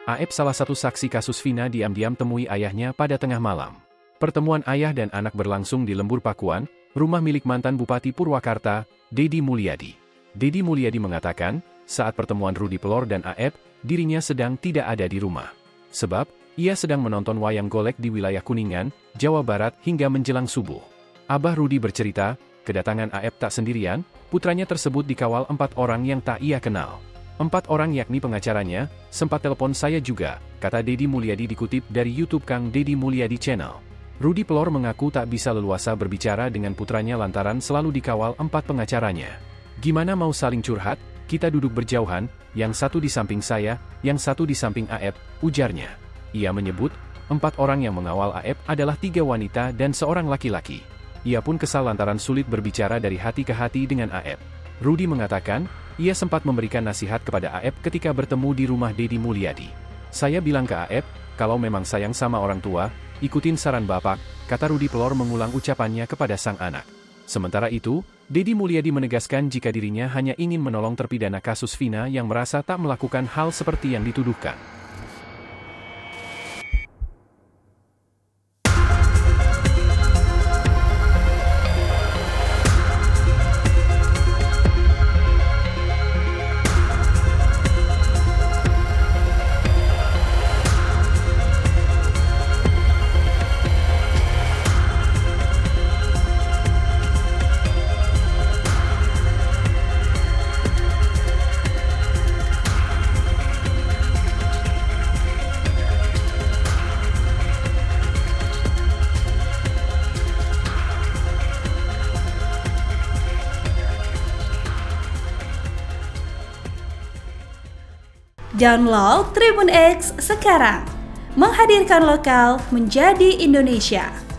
Aep salah satu saksi kasus Vina diam-diam temui ayahnya pada tengah malam. Pertemuan ayah dan anak berlangsung di Lembur Pakuan, rumah milik mantan Bupati Purwakarta, Deddy Mulyadi. Deddy Mulyadi mengatakan, saat pertemuan Rudy Pelor dan Aep, dirinya sedang tidak ada di rumah. Sebab, ia sedang menonton wayang golek di wilayah Kuningan, Jawa Barat hingga menjelang subuh. Abah Rudy bercerita, kedatangan Aep tak sendirian, putranya tersebut dikawal 4 orang yang tak ia kenal. 4 orang yakni pengacaranya, sempat telepon saya juga, kata Deddy Mulyadi dikutip dari YouTube Kang Deddy Mulyadi Channel. Rudy Pelor mengaku tak bisa leluasa berbicara dengan putranya lantaran selalu dikawal 4 pengacaranya. Gimana mau saling curhat, kita duduk berjauhan, yang satu di samping saya, yang satu di samping Aep, ujarnya. Ia menyebut, 4 orang yang mengawal Aep adalah 3 wanita dan seorang laki-laki. Ia pun kesal lantaran sulit berbicara dari hati ke hati dengan Aep. Rudy mengatakan, ia sempat memberikan nasihat kepada Aep ketika bertemu di rumah Deddy Mulyadi. Saya bilang ke Aep, kalau memang sayang sama orang tua, ikutin saran bapak, kata Rudy Pelor mengulang ucapannya kepada sang anak. Sementara itu, Deddy Mulyadi menegaskan jika dirinya hanya ingin menolong terpidana kasus Vina yang merasa tak melakukan hal seperti yang dituduhkan. Download Tribun X sekarang, menghadirkan lokal menjadi Indonesia.